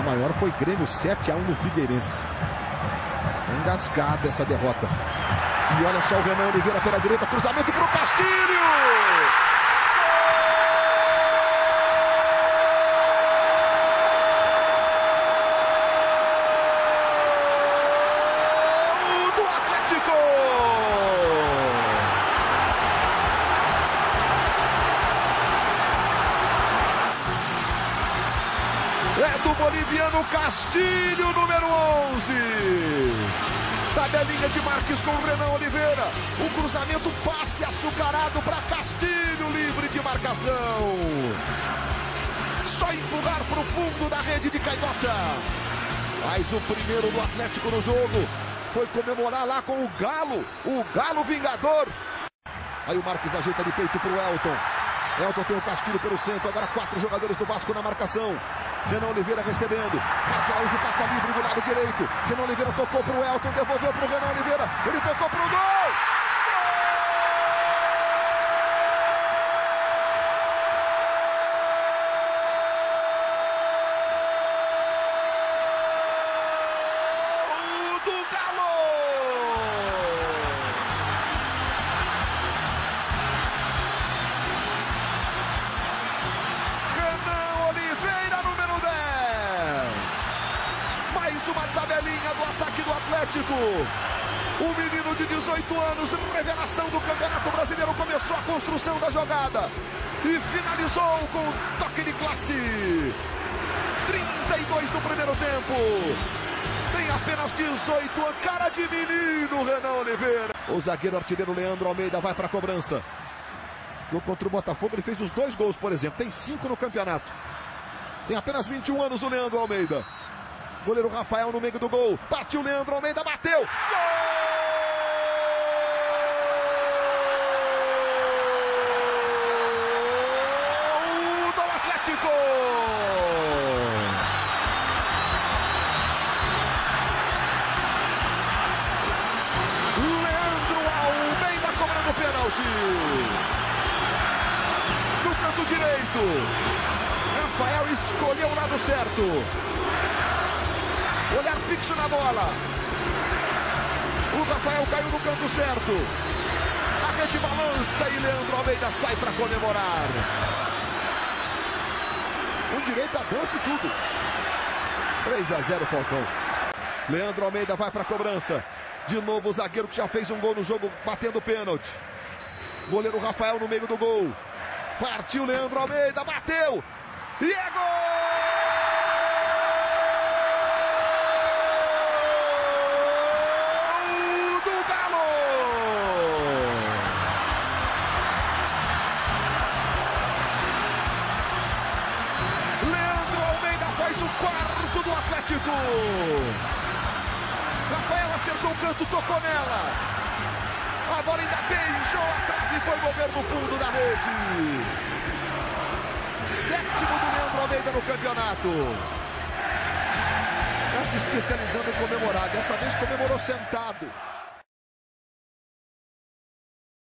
maior foi Grêmio 7-1 no Figueirense. Engasgada essa derrota. E olha só o Renan Oliveira pela direita, cruzamento para o Castilho! Gol do Atlético! É do boliviano Castilho, número 11. Tabelinha de Marques com o Renan Oliveira. O cruzamento, passe açucarado para Castilho, livre de marcação. Só empurrar para o fundo da rede de canhota. Mas o primeiro do Atlético no jogo foi comemorar lá com o Galo Vingador. Aí o Marques ajeita de peito para o Elton. Elton tem o Castilho pelo centro, agora 4 jogadores do Vasco na marcação. Renan Oliveira recebendo. Márcio Araújo passa livre do lado direito. Renan Oliveira tocou para o Elton, devolveu para o Renan Oliveira. Ele tocou para o gol! Gol do Galo! Renan Oliveira, número 10. Mais uma tabelinha do ataque do Atlético. O menino de 18 anos, revelação do Campeonato Brasileiro, começou a construção da jogada e finalizou com toque de classe. 32 no primeiro tempo. Tem apenas 18, a cara de menino, Renan Oliveira. O zagueiro artilheiro Leandro Almeida vai para a cobrança. Jogo contra o Botafogo, ele fez os 2 gols, por exemplo. Tem 5 no campeonato. Tem apenas 21 anos o Leandro Almeida. Goleiro Rafael no meio do gol. Partiu Leandro Almeida, bateu. Gol do Atlético! Leandro Almeida cobrando pênalti. No canto direito. Rafael escolheu o lado certo. Olhar fixo na bola. O Rafael caiu no canto certo. A rede balança e Leandro Almeida sai para comemorar. Com direito a dança e tudo. 3-0 Falcão. Leandro Almeida vai para a cobrança. De novo o zagueiro que já fez um gol no jogo batendo pênalti. Goleiro Rafael no meio do gol. Partiu Leandro Almeida, bateu. E é gol! Quarto do Atlético. Rafael acertou o canto, tocou nela. A bola ainda beijou a trave e foi mover no fundo da rede. 7º do Leandro Almeida no campeonato. Está se especializando em comemorar. Dessa vez comemorou sentado.